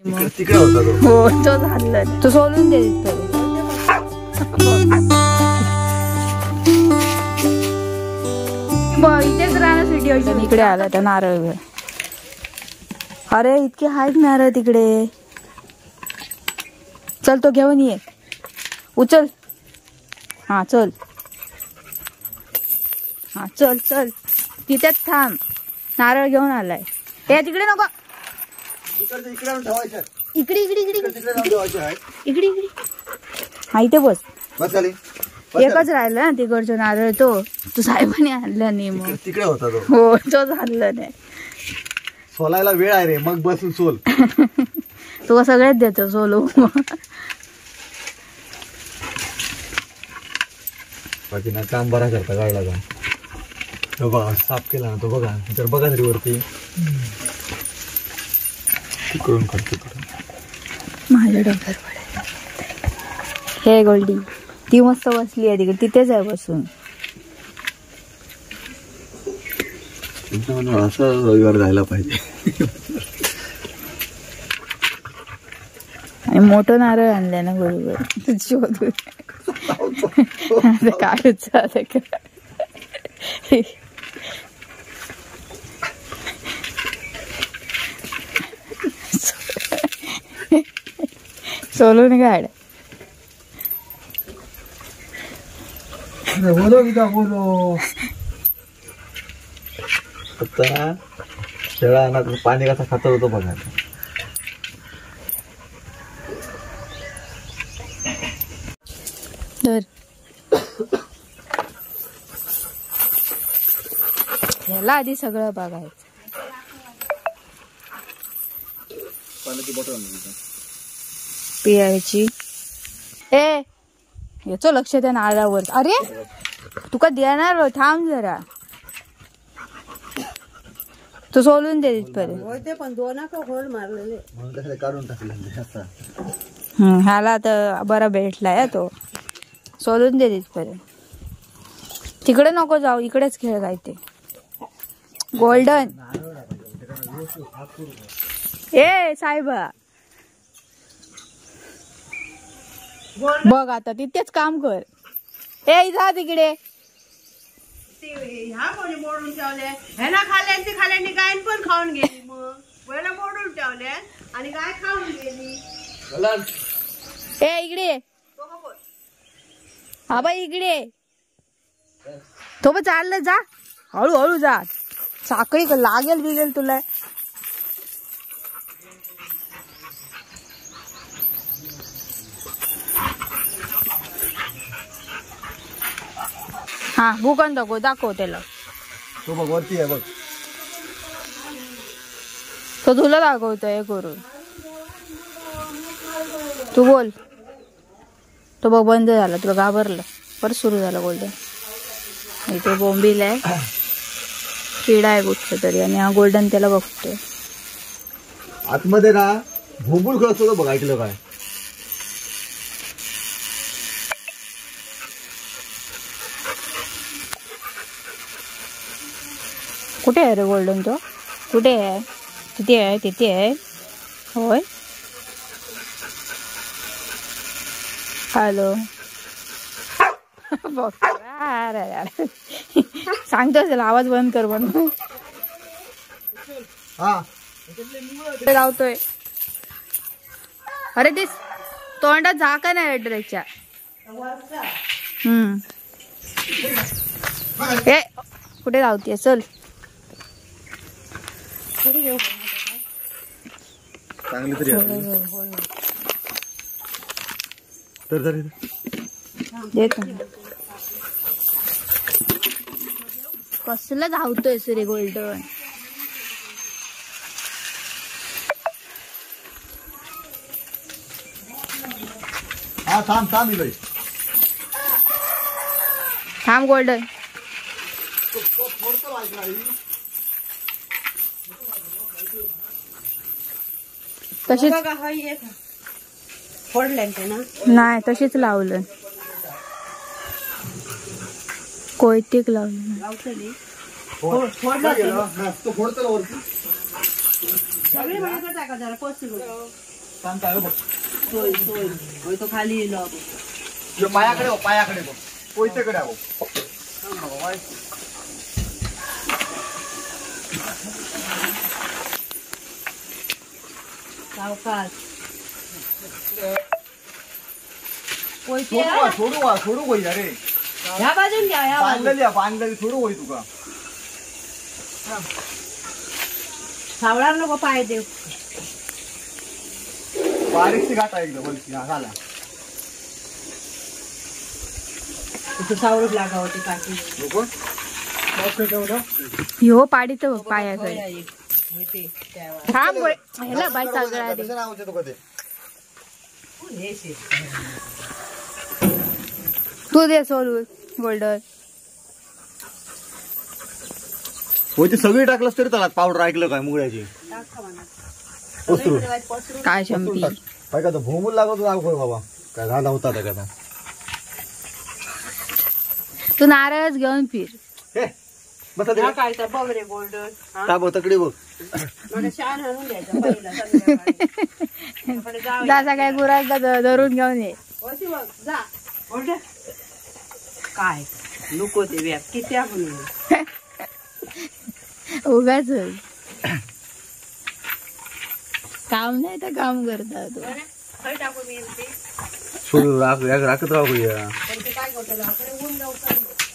तिकडे होता तो. हो तो झालं तो सोलून दे इथेच राहण्यासाठी इकडे आला त्या नारळ. अरे इतके आहेत नारळ तिकडे. चल तो घेऊन ये. उचल. हा चल. हा चल चल तिथेच थांब. नारळ घेऊन आलाय. हे तिकडे नको. इकडे इकडे इकडे इकडे इकडे. हा इथे बस. एकच राहिलं ना तिकडचं नारळ. तो साहेबांनी आणलं नाही मग तिकडे होता तो. हो तो झालं नाही. सोलायला वेळ आहे रे मग बसून सोल. तो सगळ्यात देतो सोलो. बाकी ना काम बरा करता काय लागा. तो बघा साफ केला ना तो बघा. तर बघा तरी वरती तिकडून करतो. माझ्या डोक्यावर पडेल. हे गोल्डी ती मस्त बसली आहे तिकडे. तिथेच आहे बसून. असं रविवार जायला पाहिजे. आणि मोठं नारळ आणलंय ना बरोबर. शोधून काढूच. सोलून काढ. बोलो की का बोलो. आता शेळा ना पाणी कसा खात होतो बघा. तर ह्याला आधी सगळं बघायचं. पाण्याची बॉटल पियाची. ए याचं लक्ष द्या नारळावर. अरे तुका देणार. थांब जरा. तू सोलून दे तिथपर्यंत. पण दोनाक होल मारलेले काढून टाकले. ह्याला तर बरा भेटलाय तो. सोलून दे तिथपर्यंत. तिकडे नको जाऊ. इकडेच खेळ काय ते. गोल्डन. ए साहेबा बघ आता तिथेच काम कर. ए जा तिकडे. ह्या कोणी मोडून ठेवले. ह्याला खाल्ल्याची खाल्ल्याने गाय पण खाऊन गेली. मग वेळेला मोडून ठेवले आणि गाय खाऊन गेली. ए इकडे. हा बाई इकडे. तो पण चाललं जा. हळूहळू जा. साखळी लागेल बिगेल तुला. हा भूकन दाखव त्याला. तो बघ वरती आहे बघ. तो तुला दाखवतोय हे करून. तू बोल. तो बघ बंद झाला. तुला घाबरलं. परत सुरू झालं गोल्डन. इथे बोंबील आहे. किडा आहे कुठलं तरी. आणि हा गोल्डन त्याला बघतोय. आतमध्ये ना भोंबूळ खेळत होतो बघ. ऐकलं काय. कुठे आहे रे गोल्डन तो. कुठे आहे. तिथे आहे. तिथे आहे. होय. हॅलो. सांगतोय त्याला आवाज बंद कर म्हणून. लावतोय. अरे ते तोंडात झाका नाही ड्रेसच्या. ए कुठे लावतीये. चल चांगली तरी देत कसलं धावतोय रे गोल्डन. हा थांब थांब. थांब गोल्डन. तशीच नाही तशीच लावलं. कोयतीक लावलं. फोडला गेला तो फोडतो वरती. सगळे टाका जरा शांत आहे बघ. सोय सोय होय तो खाली येलो यो पायाकडे बघ, पायाकडे बघ, पोयतेकडे बघ. सावकाश सोडू होई रे. ह्या बाजून घ्या ह्या बाजून बांधलेली सोडू होई तुका. सावळार नको पाय देव बारीकशी गाठा एकदम वलकी. हा झाला. तू सावळच लागा होती काठी ह्यो पाडीत बघ पायाकडे. होते त्यावर थांब ह्याला बाय सगळा दे. कसं नावाचं तुका ते? हे शे तू दे सोलून गोल्डन. होय ते सगळी टाकलंस तरी त्याला पावडर ऐकलं काय मुगळ्याची. टाका म्हणा पसरून काय शंपी काय का भोमूल लागत दाखव बाबा. काय झाला होता त्या का. तू नारळच घेऊन फिर. हे बसा दे. हा काय तर बघ रे गोल्डन का बघ तकडे बघ. मला शान आणून द्यायचं पहिला संध्याकाळी. आपण जाऊया. जा सगळ्या गुरांना धरून घेऊन ये. वरती बघ जा गोल्डन काय नको ते व्याप किती आपण उगाच काम नाही तर काम करता तू. खय टाकू मी ते सोडू राखत राहू या. पण ते काय करतो आपल्याला ऊन लवकर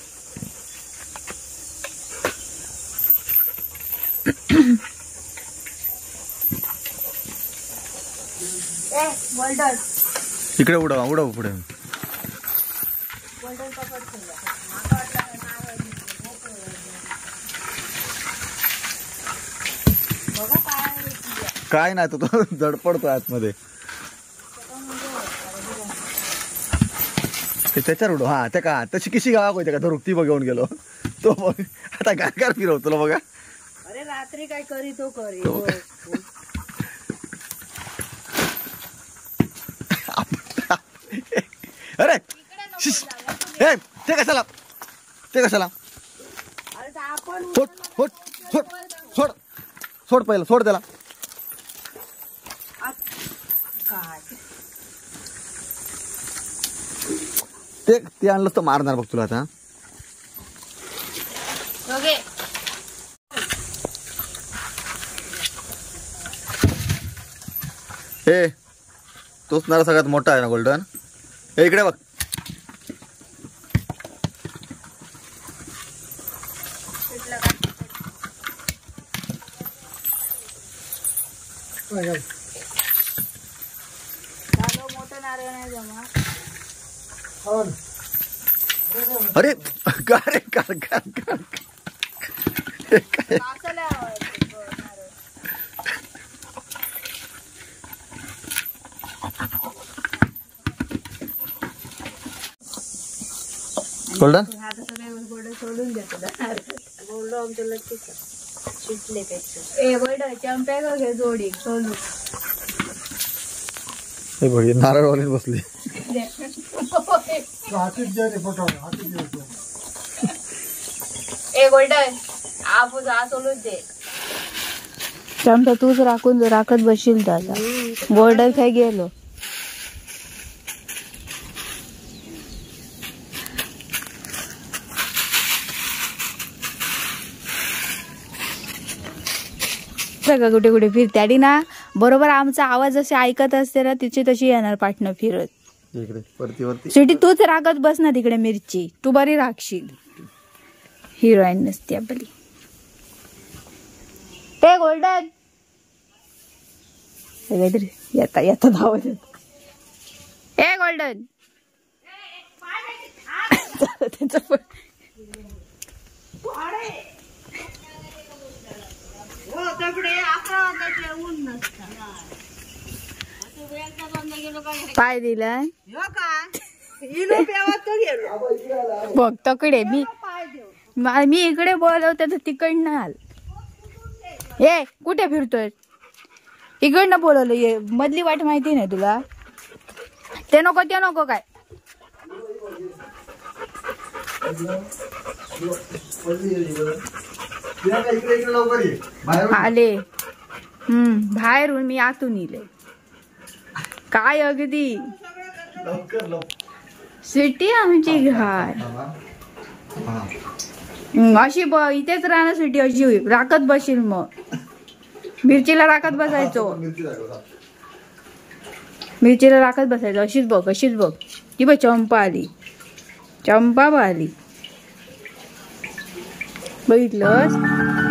ए गोल्डन इकडे उडव पुढे. गोल्डन पकड बघा काय काय नाही तो जड पडतो आतमध्ये. त्याच्यावर उडव. हा त्या का तशी कशी गावा होते का धरुक ती बघ गेलो तो बघ आता गारगार फिरव तुला बघा. अरे रात्री काय करी तो करी अरे हे ते कशाला अरे तर आपण सोड पहिला सोड त्याला. काय ते आणलं तर मारणार बघ तुला आता. हे तोच नारा सगळ्यात मोठा आहे ना गोल्डन. हे इकडे बघ. मोठं नारळ नाही जमा. अरे गारे कार गोल्डन गोल्डन सोडून देतो बोललो आमच्या लक्की शिटले पेक्षा ए गोल्डन चंप्या का घे जोडी सोलू. हे बघ नारळवाली बसली. ए गोल्डन आपण हा सोलूच दे. चंप्या तूच राखत बसशील त्याचा. गोल्डन काय गेलो. सगळं कुठे कुठे फिरते आणि ना बरोबर आमचा आवाज जसे ऐकत असते ना तिची तशी येणार पाठणं फिरत. इकडे वरती शेवटी तूच राखत बस ना तिकडे मिरची. तू बरी राखशील. हिरोईन नसते आपली. ते गोल्डन काहीतरी येता धावत. ए गोल्डन त्याच पाय दिला बघ तकडे. मी इकडे बोलवते तर तिकडनं आल. ए कुठे फिरतोय. इकडनं बोलवलं. ये मधली वाट माहिती नाही तुला. ते नको काय. आले बाहेरून मी आतून इले. काय अगदी लवकर लवकर सिटी आमची घाय अशी इथेच राहणार सिटी अशी राखत बसील मग मिरचीला राखत बसायचो मिरचीला राखत बसायचो अशीच बघ ती बघ चंपा आली चंपा आली बघितलंस